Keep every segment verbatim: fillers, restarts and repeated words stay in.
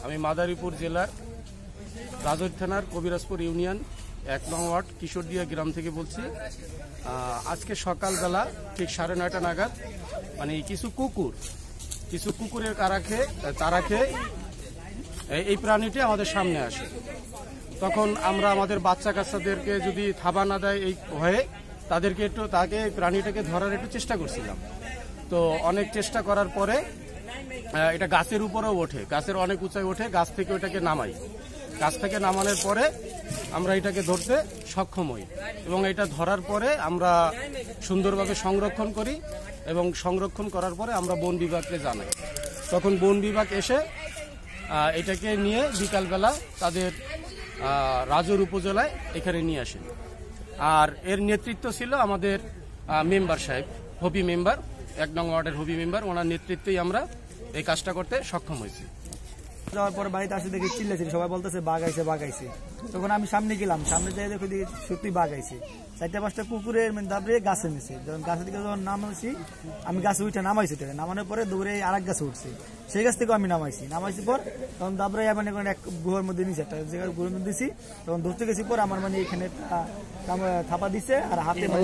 আমি মাদারীপুর জেলার রাজৈর থানার কবিরাজপুর ইউনিয়ন এক নং ওয়ার্ড কিশোরদিয়া গ্রাম থেকে বলছি। আজকে সকালবেলা ঠিক সাড়ে নয়টা নাগাদ মানে কিছু কুকুর কিছু কুকুরের কারা খেয়ে তারা খেয়ে এই প্রাণীটি আমাদের সামনে আসে। তখন আমরা আমাদের বাচ্চা কাচ্চাদেরকে যদি থাবা না দেয় এই ভয়ে তাদেরকে একটু তাকে প্রাণীটাকে ধরার একটু চেষ্টা করছিলাম। তো অনেক চেষ্টা করার পরে এটা গাছের উপরেও ওঠে, গাছের অনেক উঁচায় ওঠে, গাছ থেকে ওটাকে নামাই। গাছ থেকে নামানোর পরে আমরা এটাকে ধরতে সক্ষম হই এবং এটা ধরার পরে আমরা সুন্দরভাবে সংরক্ষণ করি এবং সংরক্ষণ করার পরে আমরা বন বিভাগকে জানাই। তখন বন বিভাগ এসে এটাকে নিয়ে বিকালবেলা তাদের রাজৈর উপজেলায় এখানে নিয়ে আসেন। আর এর নেতৃত্ব ছিল আমাদের মেম্বার সাহেব, হবি মেম্বার, এক নং ওয়ার্ডের হবি মেম্বার, ওনার নেতৃত্বেই আমরা এই কাজটা করতে সক্ষম হয়েছি। যাওয়ার পর বাড়িতে আসে দেখি চিল্লাছিল, সবাই বলতেছে বাঘ আইছে বাঘ আইছে। তখন আমি সামনে গেলাম, সামনে যাই দেখি সত্যি বাঘ আইছে। চারটা পাঁচটা কুকুরের দাবড়ে গাছে নিছে। যখন গাছের দিকে যখন নামাইছি আমি গাছে উঠে নামাইছি, নামানোর পরে দৌড়ে আর এক গাছে উঠছে, সেই গাছ থেকেও আমি নামাইছি। নামাইছি পর তখন দাবড়ে মানে এক গুহার মধ্যে নিচে একটা জায়গায় গুহার মধ্যে দিছি। তখন ধরতে গেছি পর আমার মানে এখানে থাপা দিছে আর হাতে ঠিক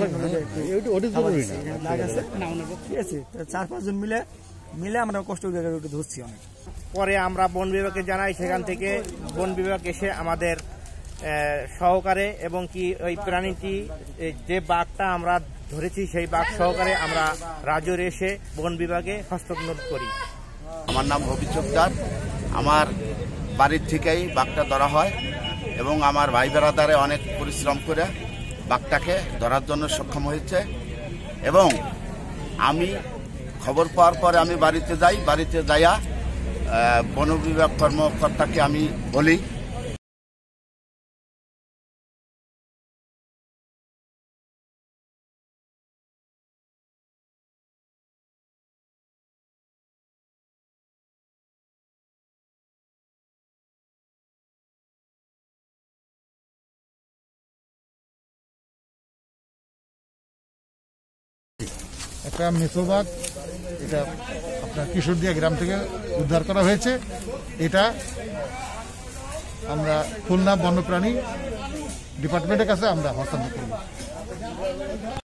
আছে। চার পাঁচজন মিলে মিলে আমরা কষ্ট করে ধরছি অনেক। পরে আমরা বন বিভাগকে জানাই, সেখান থেকে বন বিভাগ এসে আমাদের সহকারে এবং কি ওই প্রাণীটি যে বাঘটা আমরা ধরেছি সেই বাঘ সহকারে আমরা রাজৈর এসে বন বিভাগে হস্তক্ষেপ করি। আমার নাম অভিযোগদার। আমার বাড়ির থেকেই বাঘটা ধরা হয় এবং আমার ভাই বেড়াদারে অনেক পরিশ্রম করে বাঘটাকে ধরার জন্য সক্ষম হয়েছে এবং আমি খবর পাওয়ার পরে আমি বাড়িতে যাই। বাড়িতে যাইয়া বন বিভাগ কর্মকর্তাকে আমি বলি একটা মেছোবাঘ, এটা আপনার কিশোরদিয়া গ্রাম থেকে উদ্ধার করা হয়েছে। এটা আমরা খুলনা বন্যপ্রাণী ডিপার্টমেন্টের কাছে আমরা হস্তান্তর করব।